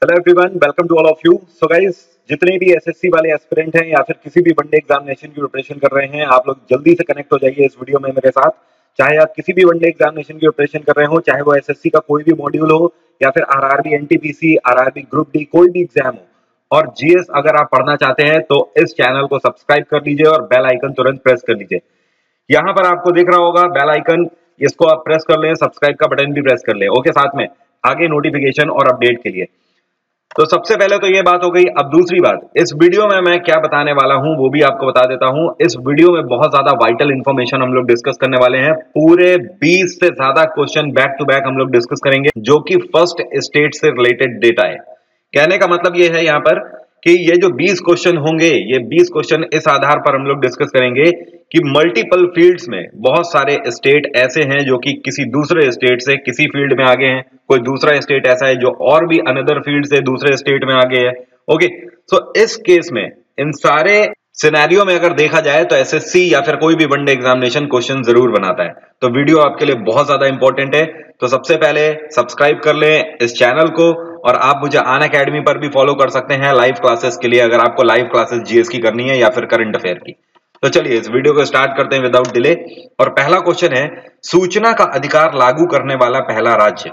Hello everyone, welcome to all of you. So guys, जितने भी SSC वाले aspirant हैं या फिर किसी भी वनडे एग्जामिनेशन की प्रिपरेशन कर रहे हैं, आप लोग जल्दी से कनेक्ट हो जाइए इस वीडियो में मेरे साथ। चाहे आप किसी भी वनडे एग्जामिनेशन की प्रिपरेशन कर रहे हो, चाहे वो एसएससी का कोई भी मॉड्यूल हो या फिर RRB, NTPC, RRB group D, कोई भी एग्जाम हो, और जीएस अगर आप पढ़ना चाहते हैं तो इस चैनल को सब्सक्राइब कर लीजिए और बेल आइकन तुरंत प्रेस कर लीजिए। यहाँ पर आपको दिख रहा होगा बेल आइकन, इसको आप प्रेस कर लें, सब्सक्राइब का बटन भी प्रेस कर लें। ओके, साथ में आगे नोटिफिकेशन और अपडेट के लिए। तो सबसे पहले तो ये बात हो गई। अब दूसरी बात, इस वीडियो में मैं क्या बताने वाला हूं वो भी आपको बता देता हूं। इस वीडियो में बहुत ज्यादा वाइटल इंफॉर्मेशन हम लोग डिस्कस करने वाले हैं। पूरे 20 से ज्यादा क्वेश्चन बैक टू बैक हम लोग डिस्कस करेंगे, जो कि फर्स्ट स्टेट से रिलेटेड डेटा है। कहने का मतलब ये है यहाँ पर कि ये जो 20 क्वेश्चन होंगे, ये 20 क्वेश्चन इस आधार पर हम लोग डिस्कस करेंगे कि मल्टीपल फील्ड्स में बहुत सारे स्टेट ऐसे हैं जो कि किसी दूसरे स्टेट से किसी फील्ड में आगे हैं। कोई दूसरा स्टेट ऐसा है जो और भी अनदर फील्ड से दूसरे स्टेट में आगे है। ओके, सो इस केस में इन सारे सिनेरियो में अगर देखा जाए तो एसएससी या फिर कोई भी वनडे एग्जामिनेशन क्वेश्चन जरूर बनाता है। तो वीडियो आपके लिए बहुत ज्यादा इंपॉर्टेंट है। तो सबसे पहले सब्सक्राइब कर लें इस चैनल को, और आप मुझे अन अकेडमी पर भी फॉलो कर सकते हैं लाइव क्लासेस के लिए, अगर आपको लाइव क्लासेस जीएस की करनी है या फिर करंट अफेयर की। तो चलिए इस वीडियो को स्टार्ट करते हैं विदाउट डिले। और पहला क्वेश्चन है, सूचना का अधिकार लागू करने वाला पहला राज्य।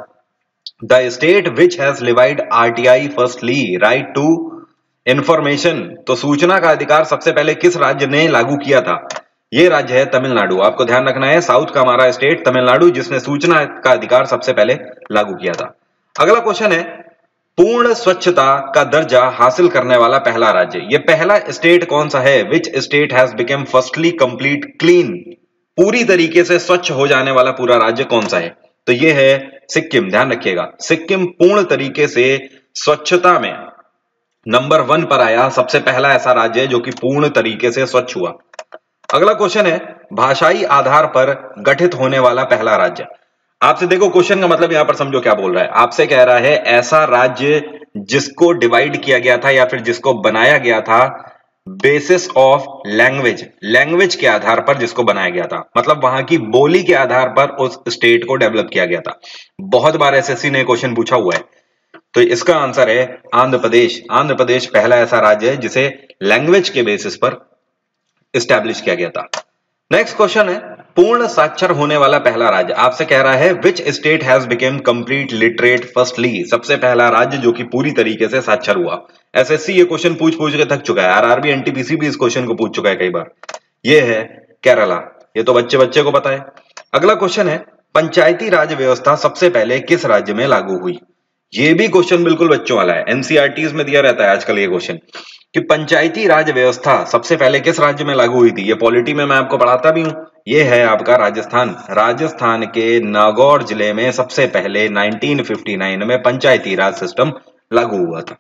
The state which has levied RTI firstly, right to information. तो सूचना का अधिकार सबसे पहले किस राज्य ने लागू किया था? ये राज्य है तमिलनाडु। आपको ध्यान रखना है, साउथ का हमारा स्टेट तमिलनाडु, जिसने सूचना का अधिकार सबसे पहले लागू किया था। अगला क्वेश्चन है, पूर्ण स्वच्छता का दर्जा हासिल करने वाला पहला राज्य। ये पहला स्टेट कौन सा है? Which state has become firstly complete clean. पूरी तरीके से स्वच्छ हो जाने वाला पूरा राज्य कौन सा है? तो ये है सिक्किम। ध्यान रखिएगा, सिक्किम पूर्ण तरीके से स्वच्छता में नंबर 1 पर आया, सबसे पहला ऐसा राज्य है जो कि पूर्ण तरीके से स्वच्छ हुआ। अगला क्वेश्चन है, भाषाई आधार पर गठित होने वाला पहला राज्य। आपसे देखो क्वेश्चन का मतलब यहां पर समझो क्या बोल रहा है। आपसे कह रहा है ऐसा राज्य जिसको डिवाइड किया गया था या फिर जिसको बनाया गया था बेसिस ऑफ लैंग्वेज, लैंग्वेज के आधार पर जिसको बनाया गया था, मतलब वहां की बोली के आधार पर उस स्टेट को डेवलप किया गया था। बहुत बार एसएससी ने क्वेश्चन पूछा हुआ है। तो इसका आंसर है आंध्र प्रदेश। आंध्र प्रदेश पहला ऐसा राज्य है जिसे लैंग्वेज के बेसिस पर एस्टैब्लिश किया गया था। नेक्स्ट क्वेश्चन है, पूर्ण साक्षर होने वाला पहला राज्य। आपसे कह रहा है which state has became complete literate firstly. सबसे पहला राज्य जो कि पूरी तरीके से साक्षर हुआ। एसएससी ये क्वेश्चन पूछ पूछ के थक चुका है, आरआरबी एनटीपीसी भी इस क्वेश्चन को पूछ चुका है कई बार। ये है केरला। ये तो बच्चे बच्चे को पता है। अगला क्वेश्चन है, पंचायती राज व्यवस्था सबसे पहले किस राज्य में लागू हुई। ये भी क्वेश्चन बिल्कुल बच्चों वाला है, एनसीईआरटीज में दिया रहता है आजकल ये क्वेश्चन कि पंचायती राज व्यवस्था सबसे पहले किस राज्य में लागू हुई थी। ये पॉलिटी में मैं आपको पढ़ाता भी हूं। ये है आपका राजस्थान। राजस्थान के नागौर जिले में सबसे पहले 1959 में पंचायती राज सिस्टम लागू हुआ था।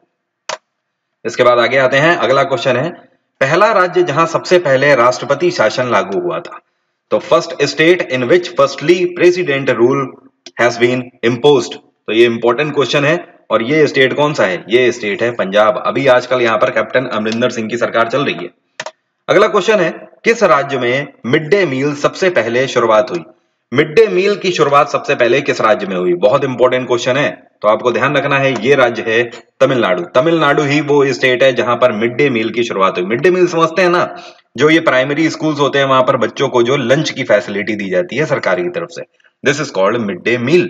इसके बाद आगे आते हैं। अगला क्वेश्चन है, पहला राज्य जहां सबसे पहले राष्ट्रपति शासन लागू हुआ था। तो first state in which firstly president rule has been imposed. तो ये इंपॉर्टेंट क्वेश्चन है, और ये स्टेट कौन सा है? ये स्टेट है पंजाब। अभी आजकल यहां पर कैप्टन अमरिंदर सिंह की सरकार चल रही है। अगला क्वेश्चन है, किस राज्य में मिड डे मील सबसे पहले शुरुआत हुई। मिड डे मील की शुरुआत सबसे पहले किस राज्य में हुई? बहुत इंपॉर्टेंट क्वेश्चन है, तो आपको ध्यान रखना है। ये राज्य है तमिलनाडु। तमिलनाडु ही वो स्टेट है जहां पर मिड डे मील की शुरुआत हुई। मिड डे मील समझते हैं ना, जो ये प्राइमरी स्कूल्स होते हैं वहां पर बच्चों को जो लंच की फैसिलिटी दी जाती है सरकारी की तरफ से, this is called mid day meal.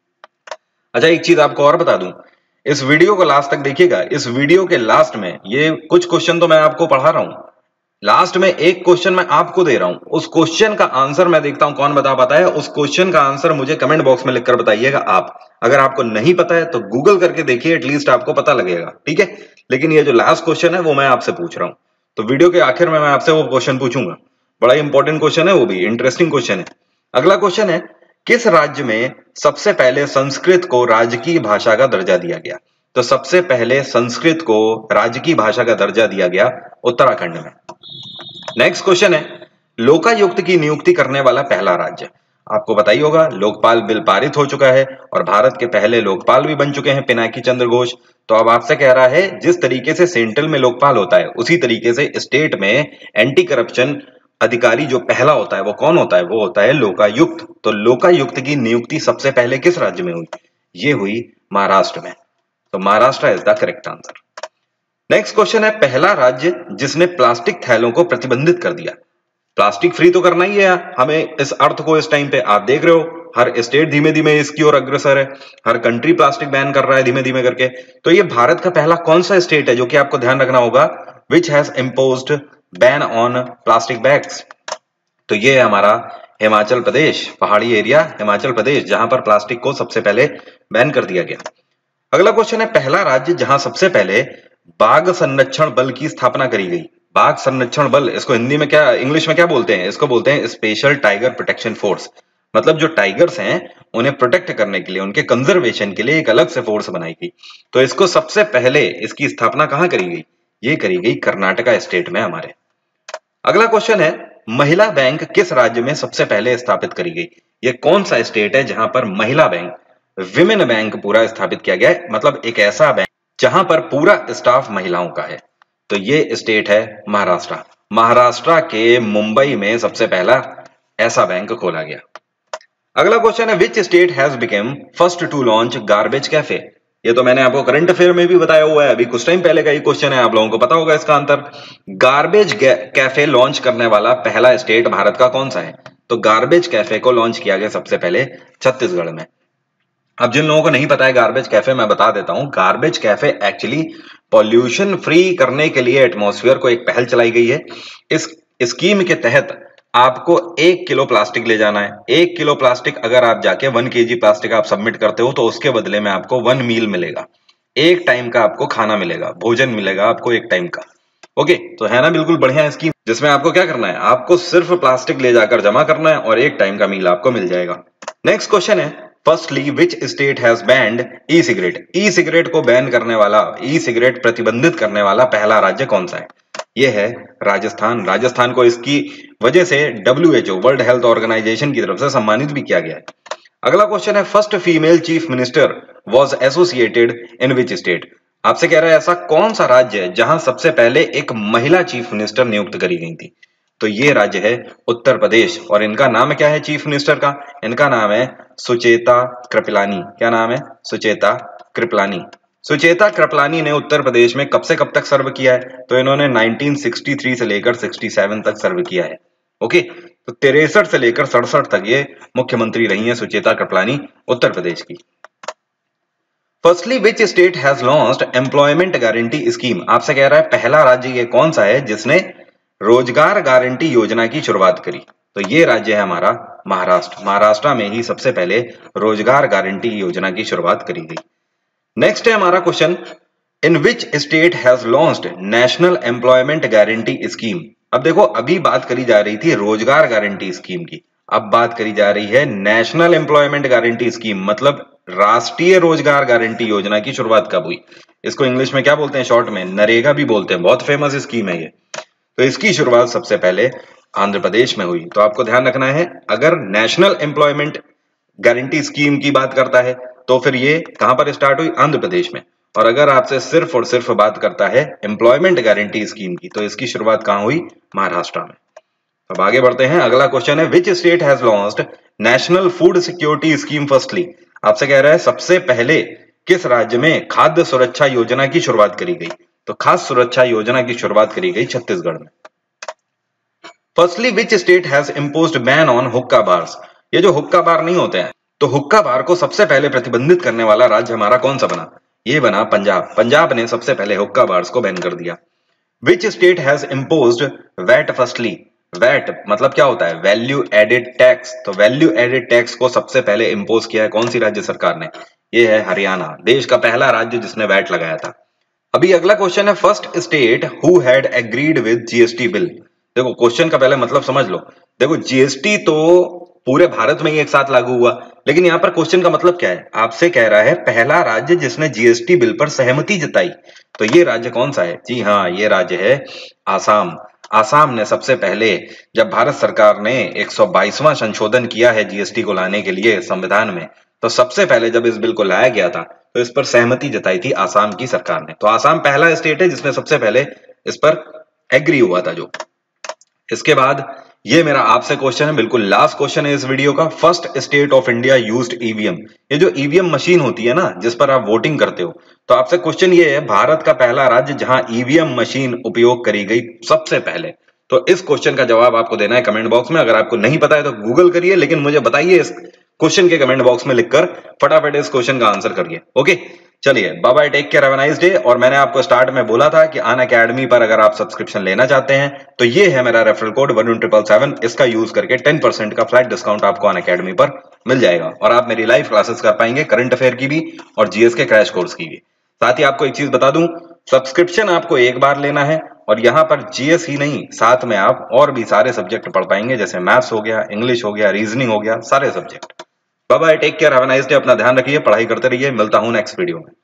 अच्छा, एक चीज आपको और बता दूं, इस वीडियो को लास्ट तक देखिएगा। इस वीडियो के लास्ट में ये कुछ क्वेश्चन तो मैं आपको पढ़ा रहा हूं, लास्ट में एक क्वेश्चन मैं आपको दे रहा हूं। उस क्वेश्चन का आंसर मैं देखता हूं कौन बता पाता है। उस क्वेश्चन का आंसर मुझे कमेंट बॉक्स में लिखकर बताइएगा आप। अगर आपको नहीं पता है तो गूगल करके देखिए, एटलीस्ट आपको पता लगेगा, ठीक है। लेकिन ये जो लास्ट क्वेश्चन है वो मैं आपसे पूछ रहा हूं, तो वीडियो के आखिर में मैं आपसे वो क्वेश्चन पूछूंगा। बड़ा इंपॉर्टेंट क्वेश्चन है, वो भी इंटरेस्टिंग क्वेश्चन है। अगला क्वेश्चन है, किस राज्य में सबसे पहले संस्कृत को राजकीय भाषा का दर्जा दिया गया। तो सबसे पहले संस्कृत को राजकीय भाषा का दर्जा दिया गया उत्तराखंड में। नेक्स्ट क्वेश्चन है, लोकायुक्त की नियुक्ति करने वाला पहला राज्य। आपको पता ही होगा, लोकपाल बिल पारित हो चुका है और भारत के पहले लोकपाल भी बन चुके हैं पिनाकी चंद्र घोष। तो अब आपसे कह रहा है, जिस तरीके से सेंट्रल में लोकपाल होता है उसी तरीके से स्टेट में एंटी करप्शन अधिकारी जो पहला होता है वो कौन होता है? वो होता है लोकायुक्त। तो लोकायुक्त की नियुक्ति सबसे पहले किस राज्य में हुई? ये हुई महाराष्ट्र में। तो Maharashtra is the correct answer. Next question है, पहला राज्य जिसने प्लास्टिक थैलों को प्रतिबंधित कर दिया। प्लास्टिक फ्री तो करना ही है हमें इस अर्थ को। इस टाइम पे आप देख रहे हो हर स्टेट धीमे धीमे इसकी ओर अग्रसर है, हर कंट्री प्लास्टिक बैन कर रहा है धीमे धीमे करके। तो ये भारत का पहला कौन सा स्टेट है जो कि आपको ध्यान रखना होगा, which has imposed ban on plastic bags. तो ये है हमारा हिमाचल प्रदेश, पहाड़ी एरिया हिमाचल प्रदेश, जहां पर प्लास्टिक को सबसे पहले बैन कर दिया गया। अगला क्वेश्चन है, पहला राज्य जहां सबसे पहले बाघ संरक्षण बल की स्थापना करी गई। बाघ संरक्षण बल, इसको हिंदी में क्या, इंग्लिश में क्या बोलते हैं, इसको बोलते हैं स्पेशल टाइगर प्रोटेक्शन फोर्स। मतलब जो टाइगर्स हैं उन्हें प्रोटेक्ट करने के लिए, उनके कंजर्वेशन के लिए एक अलग से फोर्स बनाई गई। तो इसको सबसे पहले इसकी स्थापना कहां करी गई, ये करी गई कर्नाटका स्टेट में हमारे। अगला क्वेश्चन है, महिला बैंक किस राज्य में सबसे पहले स्थापित करी गई। ये कौन सा स्टेट है जहां पर महिला बैंक, विमेन बैंक पूरा स्थापित किया गया है, मतलब एक ऐसा बैंक जहां पर पूरा स्टाफ महिलाओं का है। तो ये स्टेट है महाराष्ट्र। महाराष्ट्र के मुंबई में सबसे पहला ऐसा बैंक खोला गया। अगला क्वेश्चन है, which state has become first to launch garbage cafe. ये तो मैंने आपको करंट अफेयर में भी बताया हुआ है, अभी कुछ टाइम पहले का ही क्वेश्चन है, आप लोगों को पता होगा इसका आंसर। गार्बेज कैफे लॉन्च करने वाला पहला स्टेट भारत का कौन सा है। तो गार्बेज कैफे को लॉन्च किया गया सबसे पहले छत्तीसगढ़ में। अब जिन लोगों को नहीं पता है गार्बेज कैफे, मैं बता देता हूं। Garbage cafe actually pollution free करने के लिए एटमॉस्फेयर को एक पहल चलाई गई है। इस स्कीम के तहत आपको 1 किलो प्लास्टिक ले जाना है। 1 किलो प्लास्टिक अगर आप जाके 1 केजी प्लास्टिक आप सबमिट करते हो तो उसके बदले में आपको 1 मील मिलेगा, एक टाइम का आपको खाना मिलेगा, भोजन मिलेगा आपको एक टाइम का। ओके, तो है ना बिल्कुल बढ़िया स्कीम, जिसमें आपको क्या करना है, आपको सिर्फ प्लास्टिक ले जाकर जमा करना है और एक टाइम का मील आपको मिल जाएगा। नेक्स्ट क्वेश्चन है, firstly which state has banned e cigarette. E cigarette को बैन करने वाला, ई सिगरेट प्रतिबंधित करने वाला पहला राज्य कौन सा है। यह है राजस्थान। राजस्थान को इसकी वजह से WHO वर्ल्ड हेल्थ ऑर्गेनाइजेशन की तरफ से सम्मानित भी किया गया है। अगला क्वेश्चन है, first female chief minister was associated in which state. आपसे कह रहा है ऐसा कौन सा राज्य है जहां सबसे पहले एक महिला चीफ मिनिस्टर नियुक्त करी गई थी। तो ये राज्य है उत्तर प्रदेश, और इनका नाम क्या है चीफ मिनिस्टर का, इनका नाम है सुचेता कृपलानी। क्या नाम है, सुचेता कृपलानी। सुचेता कृपलानी ने उत्तर प्रदेश में कब से कब तक सर्व किया है, तो इन्होंने 1963 से लेकर 67 तक सर्व किया है। ओके, तो 63 से लेकर 67 तक ये मुख्यमंत्री रही हैं सुचेता कृपलानी उत्तर प्रदेश की। Firstly which state has launched employment guarantee scheme. आपसे कह रहा है पहला राज्य ये कौन सा है जिसने रोजगार गारंटी योजना की शुरुआत करी। तो ये राज्य है हमारा महाराष्ट्र। महाराष्ट्र में ही सबसे पहले रोजगार गारंटी योजना की शुरुआत करी गई। नेक्स्ट है हमारा question, in which state has launched national employment guarantee scheme. अब देखो, अभी बात करी जा रही थी रोजगार गारंटी स्कीम की, अब बात करी जा रही है नेशनल एम्प्लॉयमेंट गारंटी स्कीम, मतलब राष्ट्रीय रोजगार गारंटी योजना की शुरुआत कब हुई। इसको इंग्लिश में क्या बोलते हैं, शॉर्ट में नरेगा भी बोलते हैं, बहुत फेमस स्कीम है ये। तो इसकी शुरुआत सबसे पहले आंध्र प्रदेश में हुई। तो आपको ध्यान रखना है, अगर नेशनल एम्प्लॉयमेंट गारंटी स्कीम की बात करता है तो फिर ये कहां पर स्टार्ट हुई, आंध्र प्रदेश में। और अगर आपसे सिर्फ और सिर्फ बात करता है एम्प्लॉयमेंट गारंटी स्कीम की, तो इसकी शुरुआत कहां हुई, महाराष्ट्र में। अब आगे बढ़ते हैं, अगला क्वेश्चन है, which state has launched national food security scheme firstly. आपसे कह रहा है सबसे पहले किस राज्य में खाद्य सुरक्षा योजना की शुरुआत करी गई। तो खाद्य सुरक्षा योजना की शुरुआत करी गई छत्तीसगढ़ में। Firstly which state has imposed ban on hookah bars. ये जो हुक्का बार नहीं होते हैं, तो हुक्का बार को सबसे पहले प्रतिबंधित करने वाला राज्य हमारा कौन सा बना, ये बना पंजाब। पंजाब ने सबसे पहले हुक्का बार्स को बैन कर दिया। Which state has imposed VAT firstly. VAT मतलब क्या होता है, वैल्यू एडेड टैक्स। तो वैल्यू एडेड टैक्स को सबसे पहले इम्पोज किया है कौन सी राज्य सरकार ने, ये है हरियाणा, देश का पहला राज्य जिसने वैट लगाया था। अभी अगला क्वेश्चन है, first state who had agreed with GST bill. देखो क्वेश्चन का पहले मतलब समझ लो। देखो जीएसटी तो पूरे भारत में ही एक साथ लागू हुआ, लेकिन यहाँ पर क्वेश्चन का मतलब क्या है, आपसे कह रहा है पहला राज्य जिसने जीएसटी बिल पर सहमति जताई। तो ये राज्य कौन सा है, जी हाँ, ये राज्य है आसाम। आसाम ने सबसे पहले, जब भारत सरकार ने 122वां संशोधन किया है जीएसटी को लाने के लिए संविधान में, तो सबसे पहले जब इस बिल को लाया गया था तो इस पर सहमति जताई थी आसाम की सरकार ने। तो आसाम पहला स्टेट है जिसने सबसे पहले इस पर एग्री हुआ था जो। इसके बाद ये मेरा आपसे क्वेश्चन है, बिल्कुल लास्ट क्वेश्चन है इस वीडियो का। First state of India used EVM. ये जो ईवीएम मशीन होती है ना, जिस पर आप वोटिंग करते हो, तो आपसे क्वेश्चन ये है, भारत का पहला राज्य जहां ईवीएम मशीन उपयोग करी गई सबसे पहले। तो इस क्वेश्चन का जवाब आपको देना है कमेंट बॉक्स में। अगर आपको नहीं पता है तो गूगल करिए, लेकिन मुझे बताइए इस क्वेश्चन के कमेंट बॉक्स में लिखकर, फटाफट इस क्वेश्चन का आंसर करिए। ओके, चलिए bye bye, take care, have a nice day. और मैंने आपको स्टार्ट में बोला था कि अन अकेडमी पर अगर आप सब्सक्रिप्शन लेना चाहते हैं तो ये है मेरा रेफरल कोड 11777। इसका यूज करके 10% का फ्लैट डिस्काउंट आपको अन अकेडमी पर मिल जाएगा और आप मेरी लाइव क्लासेस कर पाएंगे, करंट अफेयर की भी और जीएस के क्रैश कोर्स की भी। साथ ही आपको एक चीज बता दूं, सब्सक्रिप्शन आपको एक बार लेना है और यहाँ पर जीएस ही नहीं, साथ में आप और भी सारे सब्जेक्ट पढ़ पाएंगे, जैसे मैथ्स हो गया, इंग्लिश हो गया, रीजनिंग हो गया, सारे subject. Bye bye, take care, have a nice day. अपना ध्यान रखिए, पढ़ाई करते रहिए। मिलता हूं नेक्स्ट वीडियो में।